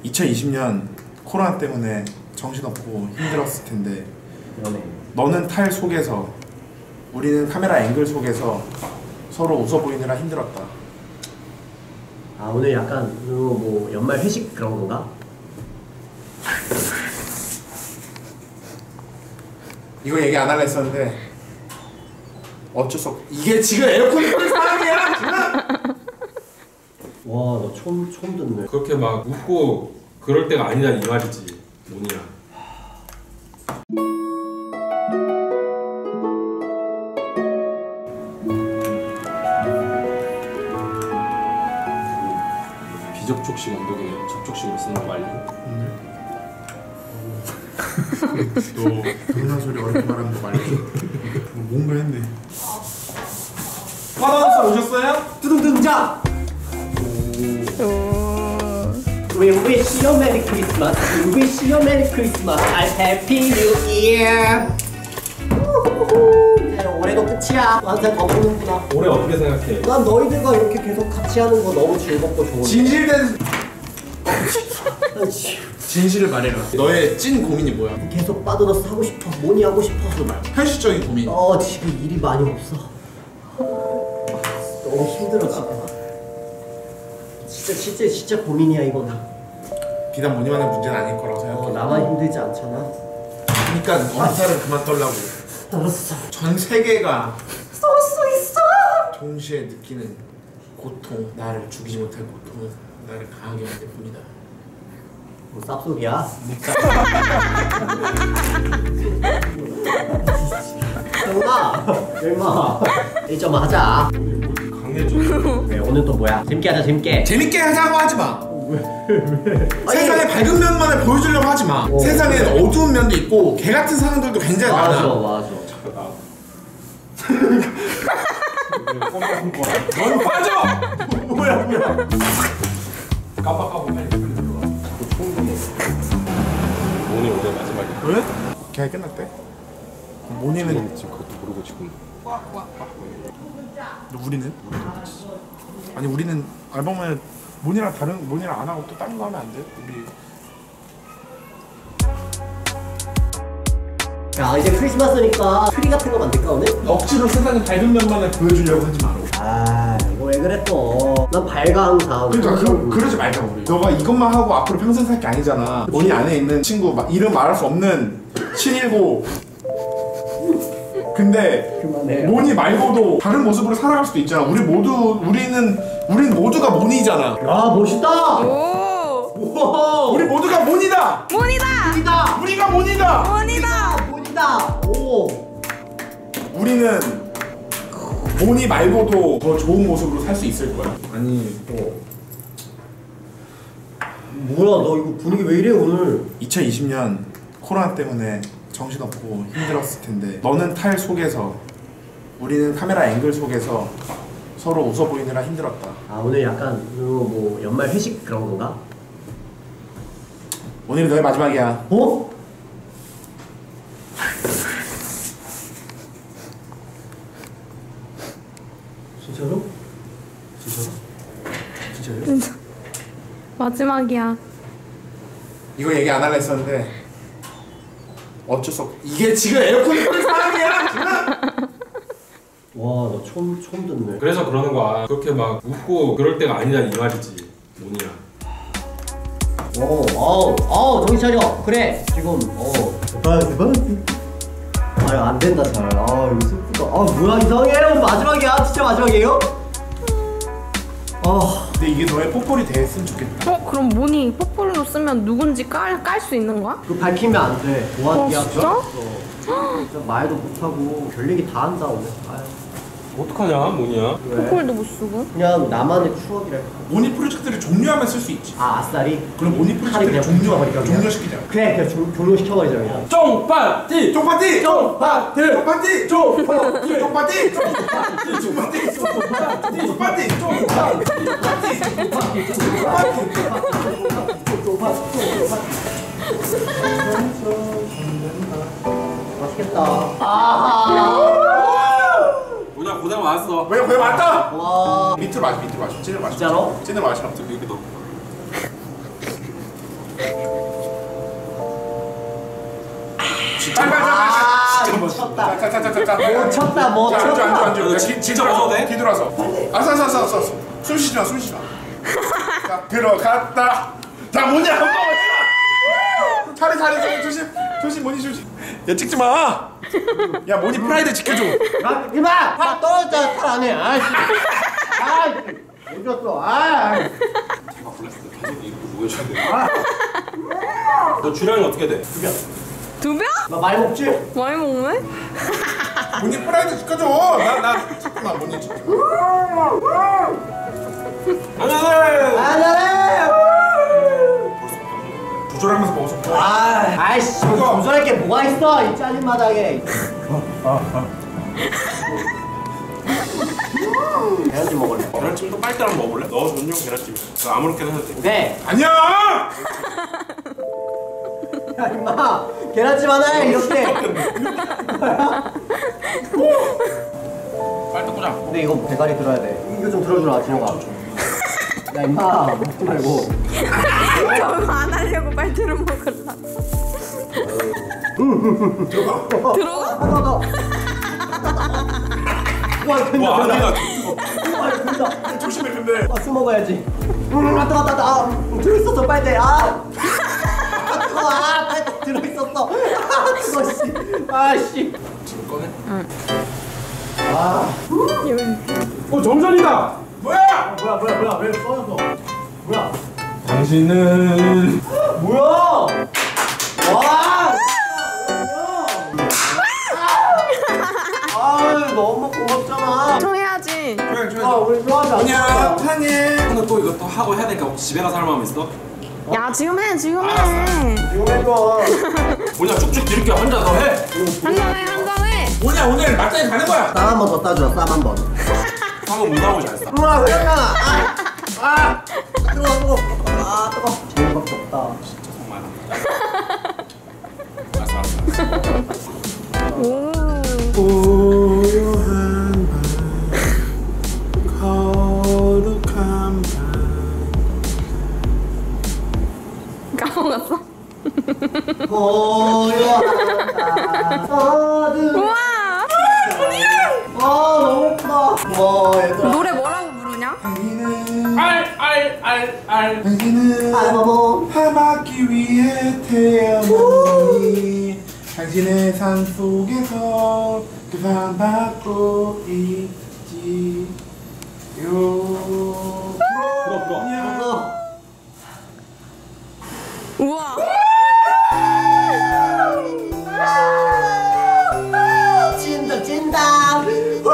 2020년 코로나 때문에 정신없고 힘들었을 텐데 그러네. 너는 탈 속에서 우리는 카메라 앵글 속에서 서로 웃어 보이느라 힘들었다. 아 오늘 약간 뭐 연말 회식 그런 건가? 이거 얘기 안 하려 했었는데 어쩔 수 없. 이게 지금 에어컨이 끄는 사람이야 지금. 와 너 처음 듣네. 그렇게 막 웃고 그럴 때가 아니다 이 말이지 뭐냐. 비접촉식 온도계 접촉식으로 쓰는 거 알려? 너 그런 소리 어렵게 말하는 거 말이야. 뭔가 했네. 화단사 오셨어요? 두둥둥자. We wish you a Merry Christmas. We wish you a Merry Christmas. A Happy New Year. 이제 올해도 끝이야. 한잔 더 먹는구나. 올해 어떻게 생각해? 난 너희들과 이렇게 계속 같이 하는 거 너무 즐겁고 좋은데. 진실된 진실을 말해라. 너의 찐 고민이 뭐야? 계속 빠져들어서 하고 싶어. 뭐니 하고 싶어서. 현실적인 고민. 지금 일이 많이 없어. 너무 힘들어 지금. 진짜 고민이야 이건. 비단 모니만의 문제는 아닐 거라고 생각해. 나만 힘들지 않잖아. 그러니까 엄살은 그만 떨라고. 알았어. 전 세계가 쏠 수 있어. 동시에 느끼는 고통, 나를 죽이지 못할 고통은 나를 강하게 만들 뿐이다. 뭐 쌉소리야? 형아, 얼마? 1점 하자. 강해져. 네, 오늘 또 뭐야? 재밌게 하자, 재밌게. 재밌게 하자고 하지 마. 왜? 세상의 밝은 면만을 보여주려고 하지 마. 세상엔 어두운 면도 있고 개 같은 사람들도 굉장히 많아. 맞아. 넌 빠져! 뭐야? 깜빡하고 빨리 들어와. 자꾸 총 들어. 오늘 올해 마지막이야. 왜? 걔 끝났대? 모니는 지금 그것도 모르고 지금. 우리는? 아니 우리는 앨범을 모니랑 안 하고 또 다른 거 하면 안 돼? 우리 야 이제 크리스마스니까 트리 같은 거 만들까 오늘? 억지로 세상의 밝은 면만을 보여주려고 하지 마라. 이거 왜 그래 또? 난 밝아 항상. 그러니까 그러지 말자 우리. 너가 이것만 하고 앞으로 평생 살 게 아니잖아. 모니 안에 있는 친구 이름 말할 수 없는 719. 근데 그만해. 모니 말고도 다른 모습으로 살아갈 수도 있잖아. 우린 모두가 모니잖아. 멋있다. 오! 우리 모두가 모니다. 모니다! 우리가 모니다. 모니다. 오. 우리는 모니 말고도 더 좋은 모습으로 살 수 있을 거야. 아니 뭐야 너 이거 분위기 왜 이래 오늘? 2020년 코로나 때문에 정신없고 힘들었을 텐데 너는 탈 속에서 우리는 카메라 앵글 속에서 서로 웃어 보이느라 힘들었다. 오늘 약간 뭐 연말 회식 그런 건가? 오늘이 너의 마지막이야. 진짜로? 마지막이야. 이거 얘기 안 하려 했었는데 어쩔 수 없. 이게 지금 에어컨이 끄는 사람이야 지금. 와 너 처음 듣네. 그래서 그러는 거야. 그렇게 막 웃고 그럴 때가 아니다 이 말이지 뭐냐. 정신 차려. 그래 지금 대박. 이거 안 된다 잘. 이거 슬프다. 뭐야 이상해. 마지막이야. 진짜 마지막이에요? 근데 이게 너의 뽀뽀리 됐으면 좋겠다. 그럼 모니 뽀뽀로 쓰면 누군지 깔 수 있는 거야? 그거 밝히면 안 돼. 도와드리야. 진짜? 진짜 말도 못하고 별 얘기 다 한다 오늘. 어떡하냐 뭐냐. 뽀뽀도 못 쓰고? 그냥 나만의 추억이랄. 모니 프로젝트를 종료하면 쓸 수 있지. 아싸리. 그럼 모니 프로젝트를 종료시키자. 그래 종료시켜버리자 그냥. 쫑파티! 쫑파티! 쫑파티! 쫑파티! 쫑파티! 쫑파티! 맛있겠다. 뭐냐 고생 많았어. 왜 왔다? 와. 밑으로 마셔. 찐을 마셔. 진짜로? 찐을 마셔. 이렇게 넣어. 진짜 못 쳤다. 자자자자자. 못 쳤다, 못 쳤다. 앉아. 진짜 벗어도 돼? 뒤돌아서. 아싸. 숨 쉬지 마. 자, 들어갔다. 자, 뭐냐? 한번 해라. 차례. 조심, 모니 조심. 야, 찍지 마. 야, 모니 프라이드 지켜줘. 이봐! 다 떨어졌잖아, 탈 안 해. 아이씨. 이겼어. 제가 불렀을 때 계속 이렇게 보여줘야 돼. 너 주량이 어떻게 돼? 2병? 너 많이 먹지? 많이 먹네? 모니 프라이드 지켜줘. 나 찍구나, 모니 지켜. 안돼! 조절하면서 먹어서. 아이씨, 조절할 게 뭐가 있어, 이 짜증 마당에. 계란찜 먹을래. 계란찜도 빨대랑 먹을래? 너 전용 계란찜. 너 아무렇게나 해도 돼. 네. 아니야. 야, 임마. 계란찜 하나 해, 이렇게. 빨대 꽂아. 근데 이거 대가리 들어야 돼. 이거 좀 들어주라, 진영아. 야, 임마. 먹지 말고. 저거 안 하려고 빨대를 먹으려. 들어가? 하나 더. 와, 된다. 와, 내가 된다. 조심해 근데. 술 먹어야지. 따. 들어있었어, 빨대. 뜨거워. 빨대 들어있었어. 뜨거워, 씨. 씨. 지금 꺼내? 정전이다. 뭐야? 뭐야. 왜 꺼졌어? 뭐야? 당신은 뭐야? 와! 너무 고맙잖아. 청해야지. 우리 좋아하자. 뭐냐? 탕해. 오늘 또 이거 또 하고 해야 되니까 혹시 집에 가서 할 마음 있어? 야, 지금 해. 지금 해줘. 뭐냐 쭉쭉 들게 혼자 더 해. 한잔해. 뭐냐 오늘 맞짱이 가는 거야. 쌈 한 번 더 따주라. 쌈 한 번. 방금 문하고 잘했어. 우와, 그랬나? 뜨거워. 뜨거워. 재미밖에 없다. 진짜 정말. 알았어. 고요한 밤 거룩한 밤. 까먹었어? 고요한 어둠. 우와! 너무 예쁘다. 얘들아. 노래 뭐라고 부르냐? 당신은 알바보. 하받기 위해 태어났니. 당신의 삶 속에서 그 상 받고 있지요. 불어. 우와! 찐다.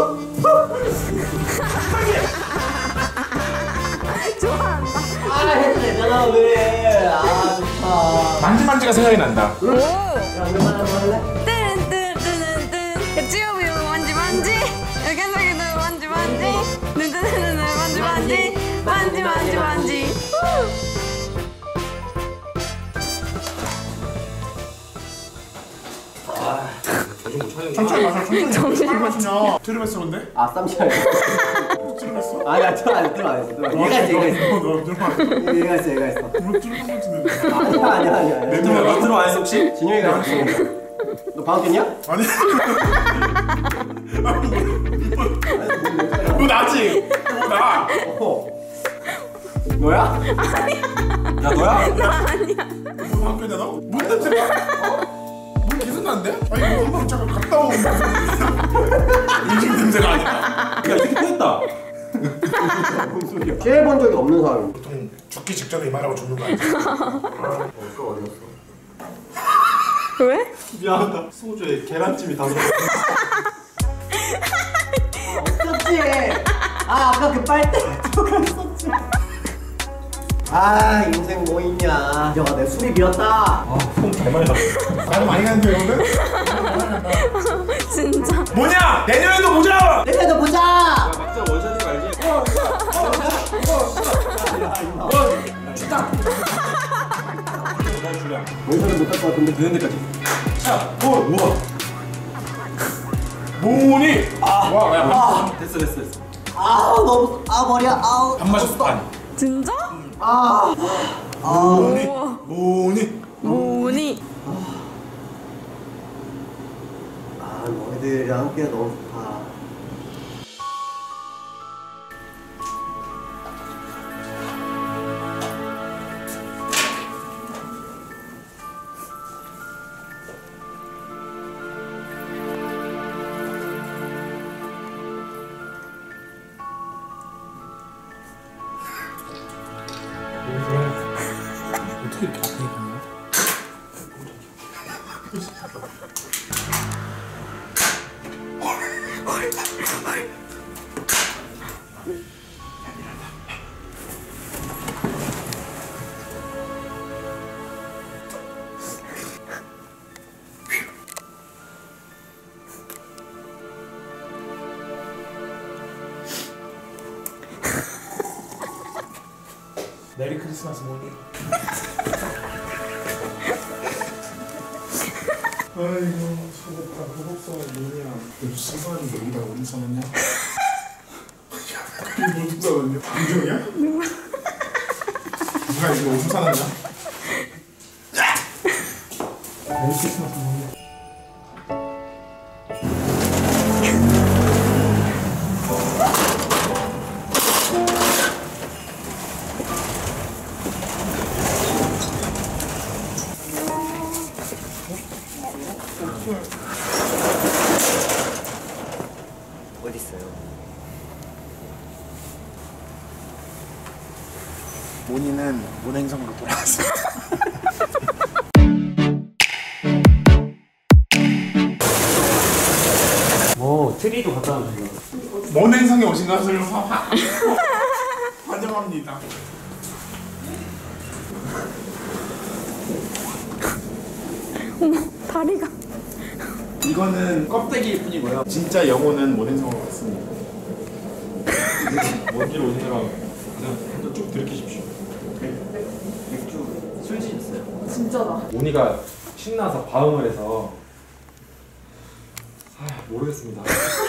좋아한다. 해도 되잖아, 왜. 좋다. 만지만지가 생각이 난다. 오! 야, 오랜만에 한번 할래? 뜨뜨뜨뜨뜨 찌우비우 만지만지 여기저기도 만지만지 눈뜨뜨뜨 만지만지 정신 못 차리는 천천히 거야. 마셔. 정신이 술 마시냐? 트름했어 근데? 쌈잘. 트름했어? 아니야, 안 했어. 얘가 있어. 얘가 있어. 뭐 트름 같은데. 아니야. 밑으로 안 했어 혹시? 진영이가 있어. 너 방학 됐냐? 아니. 너 나지? 너 나. 너야? 야 너야? 너 학교냐 너? 뭔 냄새가? 뭘 계속 나는데? 아니 뭐 한번 잠깐 갔다 온 음식 냄새가 아니야. 야 이렇게 됐다. 취해 본 적이 없는 사람. 보통 죽기 직전에 이말하고 죽는 거 아니야? 어디였어? 왜? 미안하다. 소주에 계란찜이 다 들어. 없었지. 아까 그 빨대 들어갔었지. 인생 뭐 있냐. 야, 내 술이 비었다. 손잘 많이 났어. 나도 많이 가는데 여러분? 진짜 뭐냐? 내년에도 보자! 내년에도 보자. 막자 원샷인 거 알지? 원샷은 못할 것 같은데. 되는 데까지. 자, 우와. 모니! 와, 야, 됐어. 너무 머리야. 반 마셨어, 반. 진짜? 모니! 우와 모니! 남기가 너무 좋다. 어떻게 이렇게 앞에 가냐? 메리 크리스마스 모니. 아이고 수고다 호흡성을 뭐냐. 요즘 수사는 여기다 어디 써놨냐? 야, 뭐 써놨냐? 방정이야? 누가 이거 어디서 사놨냐? 메리 크리스마스 모니. 어딨어요? 모니는 모행성으로 돌아왔어. 오, 트리도 갖다 놔주세요. 모행성에 오신 것을 환영합니다. 다리가. 이거는 껍데기일 뿐이고요. 진짜 영혼은 모행성으로 왔습니다. 먼지를 오시느라 그냥 한번 쭉 들이키십시오. 맥주 술 드셨어요? 진짜다. 모니가 신나서 바음을 해서 모르겠습니다.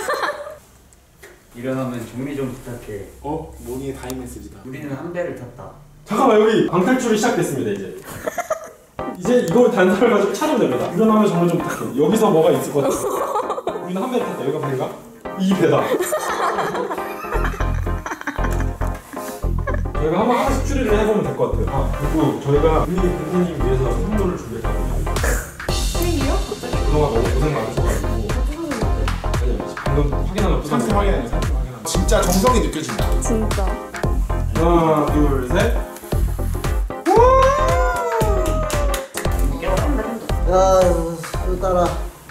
일어나면 정리 좀 부탁해. 모니의 다임 메시지다. 우리는 한 배를 탔다. 잠깐만, 여기 방탈출이 시작됐습니다. 이제 이걸 단서를 가지고 찾으면 됩니다. 일어나면 정말 좀 부탁해. 여기서 뭐가 있을 것 같아. 우리는 한 배 탔다. 여기가 배인가? 이 배다. 저희가 한번 하나씩 추리를 해보면 될 것 같아요. 그리고 저희가 우리 선생님 위해서 선물을 준비했거든요. 생일이요? 갑자기? 그동안 너무 고생 많으셔가지고. 아니, 방금 확인한 거 상태 확인하네. 상태 확인하네. 진짜 정성이 느껴진다. 진짜. 하나, 둘, 셋. 야, 술 따라.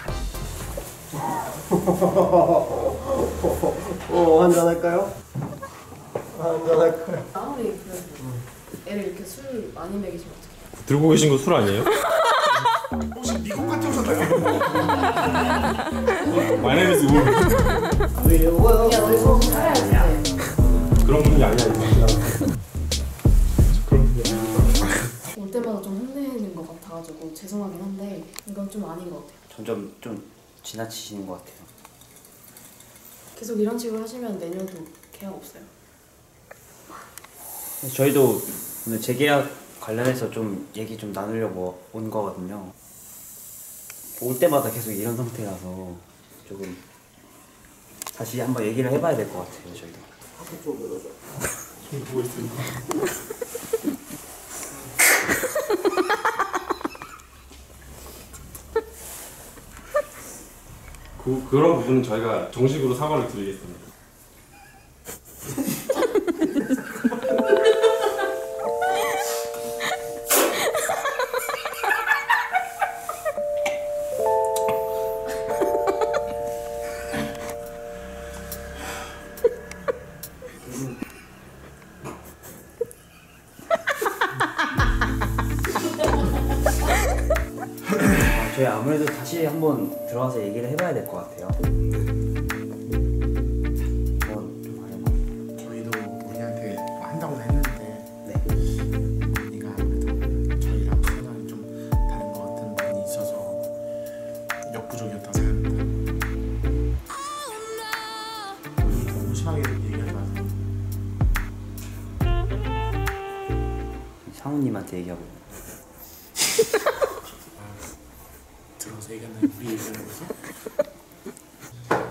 한잔 할까요? 한잔 할까요? 아무리 그래도 애를 이렇게 술 많이 먹이시면 어떡해요? 들고 계신 거 술 아니에요? 혹시 미국 갔다 오셨나요? My name is 우. 왜 이거요? 야, 너 이거 살아야지. 그런 분이 아니야, 이거. 그런 분이 아니야. 올 때마다 좀 혼내는 것 같아가지고 죄송하긴 한데 이건 좀 아닌 것 같아요. 점점 좀 지나치시는 것 같아요. 계속 이런 식으로 하시면 내년도 계약 없어요. 저희도 오늘 재계약 관련해서 좀 얘기 좀 나누려고 온 거거든요. 올 때마다 계속 이런 상태라서 조금 다시 한번 얘기를 해봐야 될 것 같아요, 저희도. 좀 보고 있으니까. 그런 부분은 저희가 정식으로 사과를 드리겠습니다. 저희 아무래도 다시 한번 들어가서 얘기를 해봐야 될 것 같아요. 좀 하려고. 저희도 모니한테 한다고 했는데 네. 모니가 아무래도 저희랑 생각이 좀 다른 것 같은 부분이 있어서 역부족이었다고 생각합니다. 모니 너무 심하게 얘기하지 마세요. 상우님한테 얘기하고. 들어서 얘기하는 우리 얘기하는 거죠?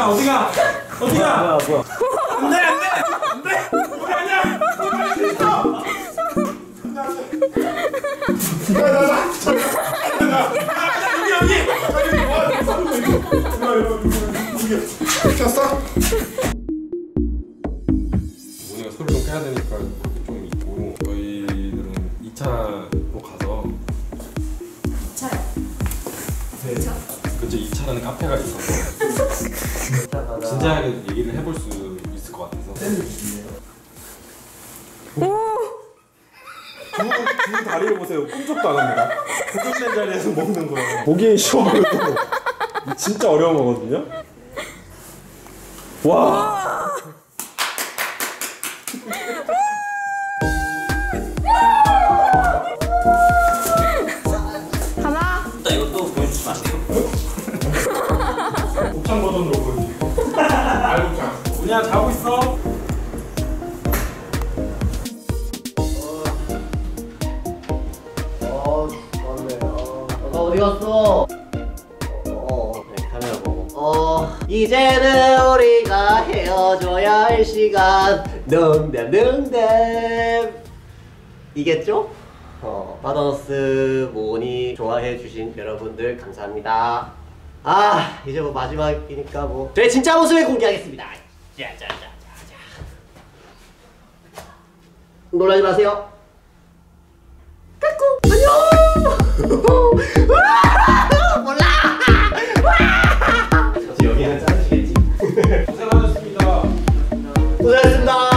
어디가 어디가 어디가 뭐야 안돼 우리 아니야 우리 할수 있어 여기 켰어? 오늘 소리 좀 깨야 되니까 좀 있고 저희들은 2차로 가서 2차요. 네. 그치 2차라는 카페가 있어서 진지하게 얘기를 해볼 수 있을 것 같아서 두 다리를 보세요. 꿈쩍도 안 합니다. 고정된 자리에서 먹는 거예요. 보기엔 쉬워 보여도 진짜 어려운 거거든요. 와. 하나. 이것도 보여주시면 안 돼요? 곱창 버전으로 보여드릴게요. 알곱창. 그냥 자고 있어. 너가 어디 갔어? 네, 카메라 보고. 이제는 우리가 헤어져야 할 시간. 농담. 이겠죠? 바더스 모니 좋아해 주신 여러분들 감사합니다. 이제 뭐 마지막이니까 뭐 저의 진짜 모습을 공개하겠습니다. 짜자자자자. 놀라지 마세요. 까꿍 안녕. 몰라. 여기는 자르시겠지. 고생하셨습니다. 고생하셨습니다.